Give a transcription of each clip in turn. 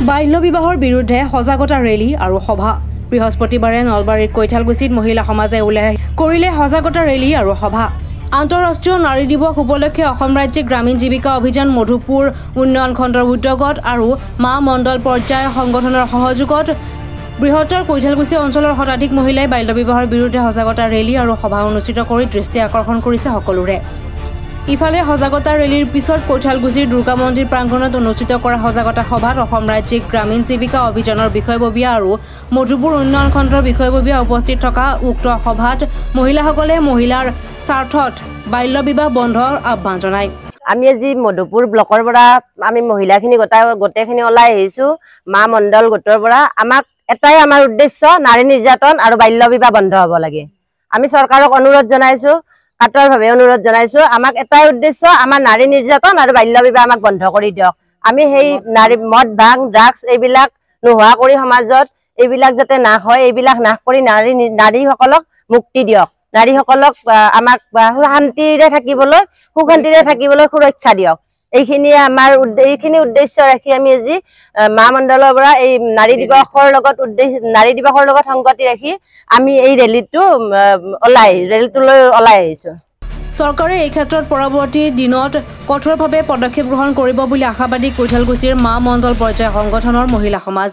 বাল্য বিবাহৰ বিৰুদ্ধে সজাগতা ৰেলী আৰু সভা বৃহস্পতিবাৰে নলবাৰীৰ কৈঠালগুছিত মহিলা সমাজে ওলাই কৰিলে সজাগতা ৰেলী আৰু সভা আন্তঃৰাষ্ট্ৰীয় নাৰী দিৱস উপলক্ষে অসম ৰাজ্যিক গ্ৰামীণ জীৱিকা অভিযান মধুপুৰ উন্নয়ন খণ্ডৰ উদ্যোগত আৰু মা মণ্ডল পৰ্যায় সংগঠনৰ সহযোগত বৃহত্তৰ কৈঠালগুছি অঞ্চলৰ শতাধিক মহিলাই বাল্য বিবাহৰ বিৰুদ্ধে সজাগতা ৰেলী আৰু সভা অনুষ্ঠিত কৰি দৃষ্টি আকৰ্ষণ কৰিছে সকলোৰে ইফালে সজাগতা ৰেলীৰ পিছত কৈঠালগুছিৰ দুৰ্গা মন্দিৰ প্ৰাংগণত অনুষ্ঠিত কৰা সজাগতা সভাত অসম ৰাজ্যিক গ্ৰামীণ জীৱিকা অভিযানৰ বিষয়ববীয়া আৰু মধুপুৰ উন্নয়ন খণ্ডৰ বিষয়ববীয়া উপস্থিত থকা উক্ত সভাত মহিলাসকলে মহিলাৰ স্বাৰ্থত বাল্য বিবাহ বন্ধৰ আহ্বান জনায় আমি আজি মধুপুৰ ব্লকৰ পৰা আমি মহিলাখিনি গোটেইখিনি ওলাই আহিছো মা মণ্ডল গোটৰ পৰা আমাক এটাই আমাৰ উদ্দেশ্য নাৰী নিৰ্যাতন আৰু বাল্য বিবাহ বন্ধ হ'ব লাগে আমি চৰকাৰক অনুৰোধ জনাইছো কাটৰভাৱে অনুৰোধ জনাইছো আমাক এটাই উদ্দেশ্য আমাৰ নাৰী নিৰ্যাতন আৰু বাল্য বিবাহ আমাক বন্ধ কৰি দিয়ক আমি সেই নাৰী মদ ভাং ড্ৰাগছ এইবিলাক নোহোৱা কৰি সমাজত এইবিলাক যাতে নাশ হয় এইবিলাক নাশ কৰি নাৰীসকলক মুক্তি দিয়ক নাৰীসকলক আমাক শান্তিৰে থাকিবলৈ সুশান্তিৰে থাকিবলৈ সুৰক্ষা দিয়ক এইখিনি আমাৰ এইখিনি উদ্দেশ্য ৰাখি আমি আজি মা মণ্ডলৰ পৰা এই নাৰী দিৱসৰ লগত সংগতি ৰাখি আমি এই ৰেলীটো ৰেলীটোলৈ ওলাই আহিছো চৰকাৰে এই ক্ষেত্ৰত পৰৱৰ্তী দিনত কঠোৰভাৱে পদক্ষেপ গ্ৰহণ কৰিব বুলি আশাবাদী কৈঠালগুছিৰ মা মণ্ডল পৰ্যায় সংগঠনৰ মহিলা সমাজ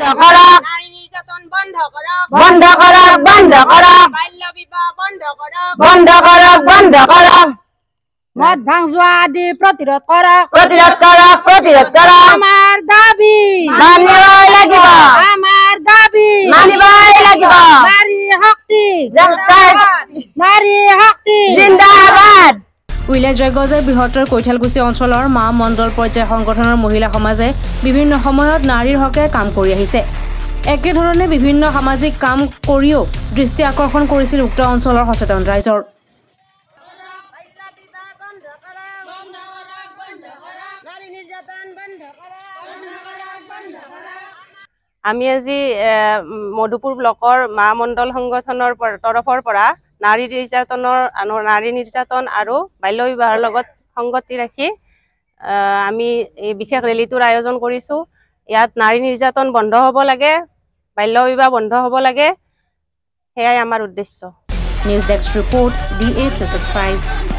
মদ ভাং জুৱা আদি প্ৰতিৰোধ কৰক আমাৰ দাবী মানিবই লাগিব নাৰী শক্তি জিন্দাবাদ উল্লেখযোগ্য যে বৃহত্তৰ কৈঠালগুছি অঞ্চলৰ মা মণ্ডল পৰ্যায় সংগঠনৰ মহিলা সমাজে বিভিন্ন সময়ত নাৰীৰ হকে কাম কৰি আহিছে একেধৰণে বিভিন্ন সামাজিক কাম কৰিও দৃষ্টি আকৰ্ষণ কৰিছিল উক্ত অঞ্চলৰ সচেতন ৰাইজৰ আমি আজি মধুপুৰ ব্লকৰ মা মণ্ডল সংগঠনৰ তৰফৰ পৰা নাৰী নিৰ্যাতন আৰু বাল্য বিবাহৰ লগত সংগতি ৰাখি আমি এই বিশেষ ৰেলীটোৰ আয়োজন কৰিছোঁ ইয়াত নাৰী নিৰ্যাতন বন্ধ হ'ব লাগে বাল্য বিবাহ বন্ধ হ'ব লাগে সেয়াই আমাৰ উদ্দেশ্য নিউজ ডেস্ক ৰিপোৰ্ট DA 365